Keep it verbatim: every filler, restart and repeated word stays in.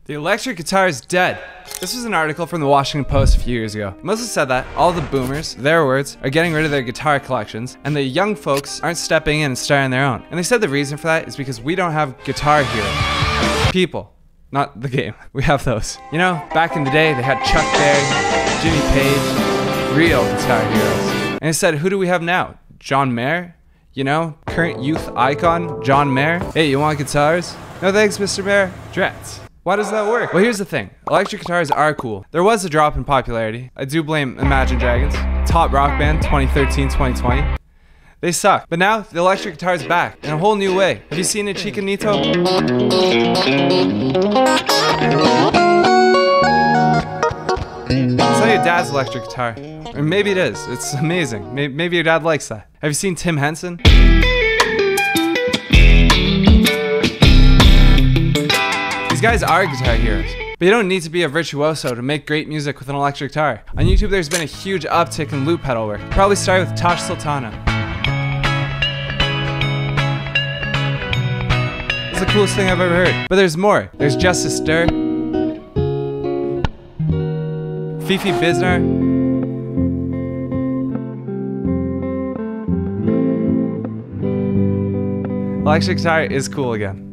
The electric guitar is dead. This was an article from the Washington Post a few years ago. It mostly said that all the boomers, their words, are getting rid of their guitar collections, and the young folks aren't stepping in and starting their own. And they said the reason for that is because we don't have guitar heroes. People. Not the game. We have those. You know, back in the day, they had Chuck Berry, Jimmy Page, real guitar heroes. And it said, who do we have now? John Mayer? You know, current youth icon, John Mayer? Hey, you want guitars? No thanks, Mister Mayer. Drats. Why does that work? Well, here's the thing. Electric guitars are cool. There was a drop in popularity. I do blame Imagine Dragons. Top rock band, twenty thirteen twenty twenty. They suck. But now, the electric guitar is back in a whole new way. Have you seen a Chicanito? It's not your dad's electric guitar. Or maybe it is. It's amazing. Maybe your dad likes that. Have you seen Tim Henson? These guys are guitar heroes, but you don't need to be a virtuoso to make great music with an electric guitar. On YouTube, there's been a huge uptick in loop pedal work. Probably started with Tosh Sultana. It's the coolest thing I've ever heard. But there's more. There's Justice Durr, Fifi Biznar, electric guitar is cool again.